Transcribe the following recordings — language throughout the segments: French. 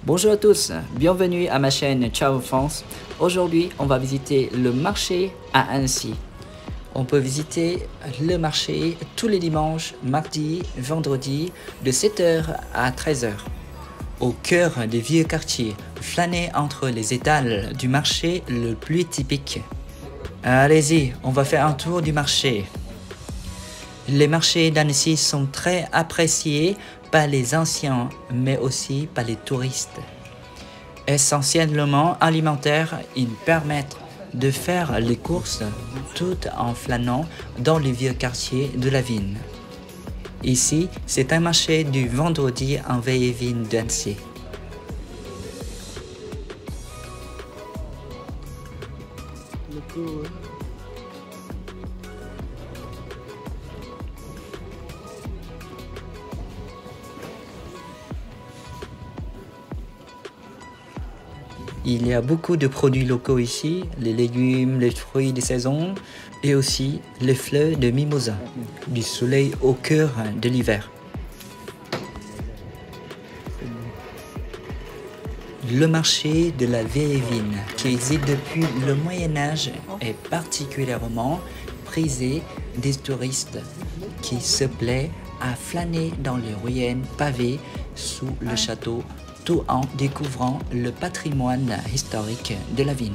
Bonjour à tous, bienvenue à ma chaîne Ciao France. Aujourd'hui, on va visiter le marché à Annecy. On peut visiter le marché tous les dimanches, mardi, vendredi, de 7h à 13h. Au cœur des vieux quartiers, flâner entre les étals du marché le plus typique. Allez-y, on va faire un tour du marché. Les marchés d'Annecy sont très appréciés par les anciens, mais aussi par les touristes. Essentiellement alimentaires, ils permettent de faire les courses tout en flânant dans les vieux quartiers de la ville. Ici, c'est un marché du vendredi en Veille-et-Vigne d'Annecy. Il y a beaucoup de produits locaux ici, les légumes, les fruits de saison et aussi les fleurs de mimosa, du soleil au cœur de l'hiver. Le marché de la Veille-et-Vigne, qui existe depuis le Moyen-Âge, est particulièrement prisé des touristes qui se plaisent à flâner dans les ruines pavées sous le château, tout en découvrant le patrimoine historique de la ville.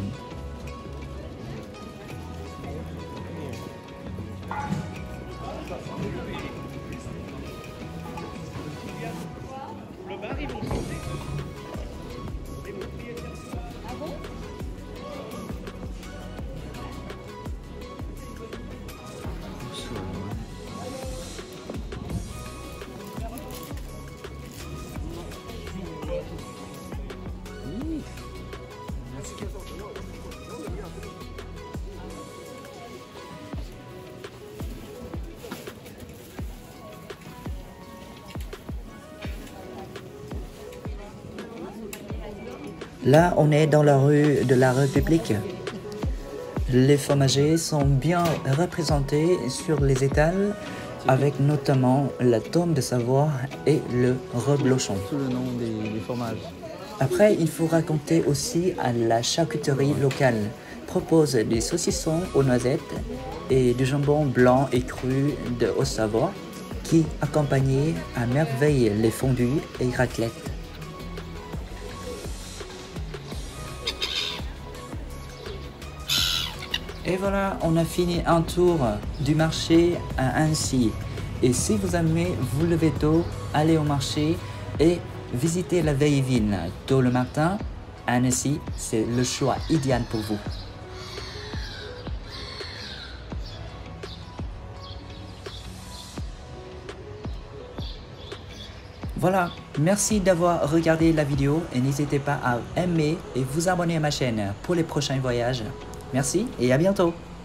Là, on est dans la rue de la République. Les fromagers sont bien représentés sur les étals, avec notamment la Tombe de Savoie et le reblochon. Sous le nom des fromages. Après, il faut raconter aussi à la charcuterie locale. Propose des saucissons aux noisettes et du jambon blanc et cru de Haute-Savoie qui accompagnent à merveille les fondus et raclettes. Et voilà, on a fini un tour du marché à Annecy. Et si vous aimez vous lever tôt, allez au marché et visiter la Veille-et-Vigne tôt le matin. Annecy, c'est le choix idéal pour vous. Voilà, merci d'avoir regardé la vidéo et n'hésitez pas à aimer et vous abonner à ma chaîne pour les prochains voyages. Merci et à bientôt.